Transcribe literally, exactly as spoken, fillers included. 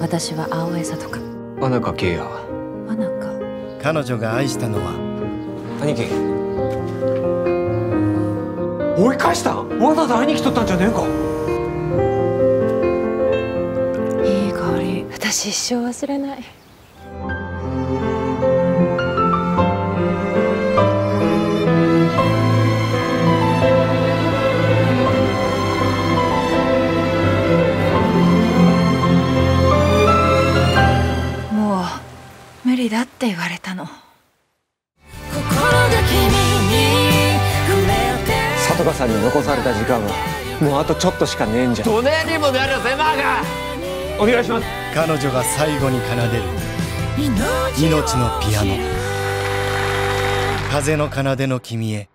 私は青江里香。 穴か圭也。 穴か。 彼女が愛したのは兄貴、追い返したん？わざわざ会いに来とったんじゃねえか。 いい香り。私一生忘れない。もう無理だって言われたの。 里香さんに残された時間はもうあとちょっとしかねえんじゃ。どねにもなるぜマーが。お願いします。 彼女が最後に奏でる命のピアノ。風の奏での君へ。